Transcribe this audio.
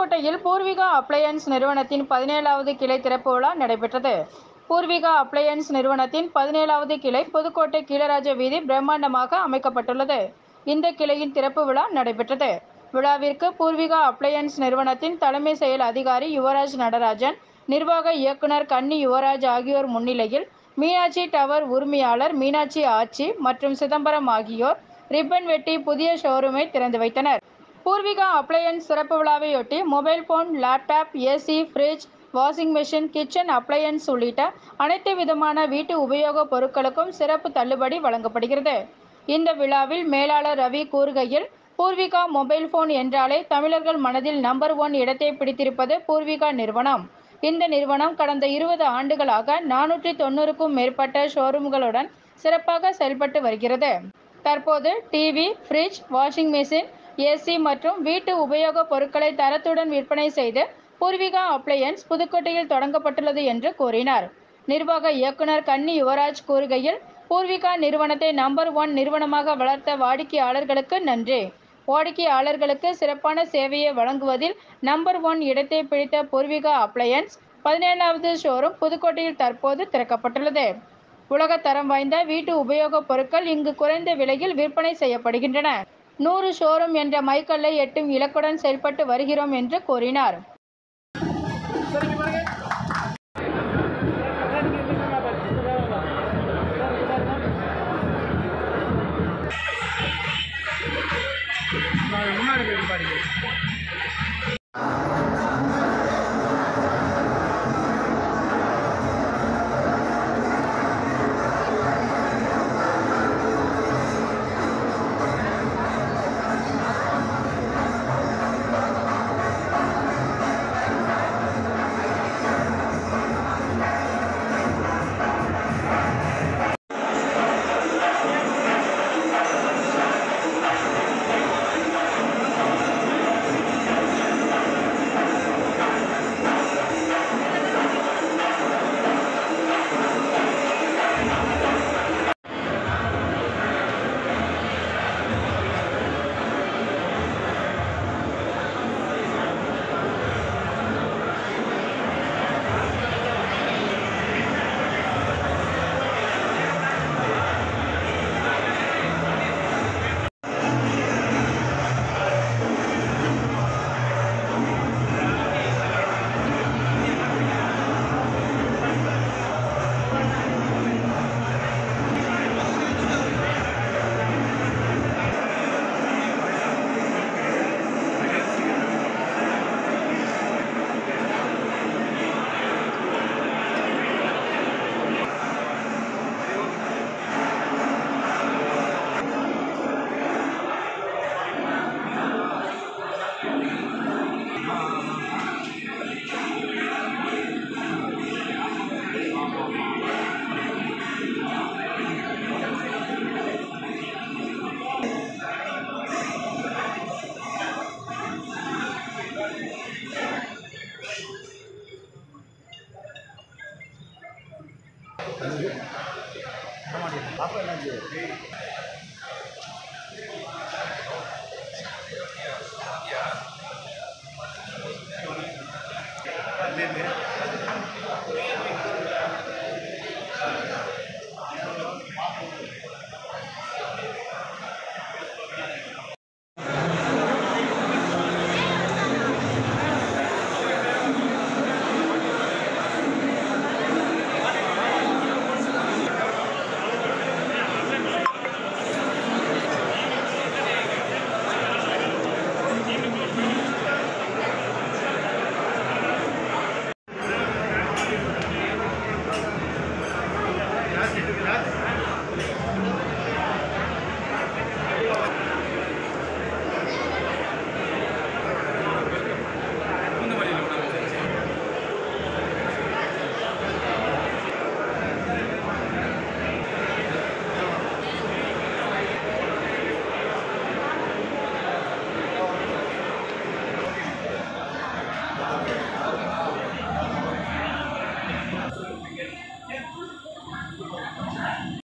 புதுக்கோட்டையில் பூர்விகா அப்ளையன்ஸ் நிறுவனத்தின் 17வது கிளை திறப்பு விழா நடைபெற்றது. பூர்விகா அப்ளையன்ஸ் நிறுவனத்தின் 17வது கிளை புதுக்கோட்டை கீழராஜ வீதி பிரம்மாண்டமாக அமைக்கப்பட்டுள்ளது. இந்த கிளையின் திறப்பு விழா நடைபெற்றது. விழாவிற்கு பூர்விகா அப்ளையன்ஸ் நிறுவனத்தின் தலைமை செயல் அதிகாரி யுவராஜ் நடராஜன், நிர்வாக இயக்குனர் கன்னி யுவராஜ் ஆகியோர் முன்னிலையில் மீனாட்சி டவர் உரிமையாளர் மீனாட்சி ஆச்சி மற்றும் சிதம்பரம் ஆகியோர் ரிப்பன் வெட்டி புதிய ஷோரூமை திறந்து வைத்தனர். பூர்விகா அப்ளையன்ஸ் திறப்பு விழாவையொட்டி mobile phone, laptop, AC, fridge, washing machine, kitchen appliances உள்ளிட்ட அனைத்து விதமான வீட்டு உபயோகப் பொருட்களுக்கும் சிறப்பு தள்ளுபடி வழங்கப்படுகிறது. இந்த விழாவில் மேலாளர் ரவி கூறுகையில், பூர்விகா மொபைல் போன் என்றாலே தமிழர்கள் மனதில் நம்பர் 1 இடத்தை பிடித்திருப்பது பூர்விகா நிறுவனம். இந்த நிறுவனம் கடந்த 20 ஆண்டுகளாக 490க்கும் மேற்பட்ட ஷோரூம்களுடன் சிறப்பாக செயல்பட்டு வருகிறது. தற்போது TV, fridge, washing machine, AC மற்றும் வீட்டு உபயோகப் பொருட்களை தரத்துடன் விற்பனை செய்து பூர்விகா அப்ளையன்ஸ் புதுக்கோட்டையில் தொடங்கப்பட்டுள்ளது என்று கூறினார். நிர்வாக இயக்குனர் கன்னி யுவராஜ் கூறுகையில், பூர்விகா நிறுவனத்தை நம்பர் 1 நிறுவனமாக வளர்த்த வாடிக்கையாளர்களுக்கு நன்றி. வாடிக்கையாளர்களுக்கு சிறப்பான சேவையை வழங்குவதில் நம்பர் 1 இடத்தை பிடித்த பூர்விகா அப்ளையன்ஸ் 17வது ஷோரூம் புதுக்கோட்டையில் தற்போது திறக்கப்பட்டுள்ளது. உலகத்தரம் வாய்ந்த வீட்டு உபயோகப் பொருட்கள் இங்கு குறைந்த விலையில் விற்பனை செய்யப்படுகின்றன. 100 ஷோரூம் என்ற மைல்கல்லை எட்டும் இலக்குடன் செயல்பட்டு வருகிறோம் என்று கூறினார். முன்னாடி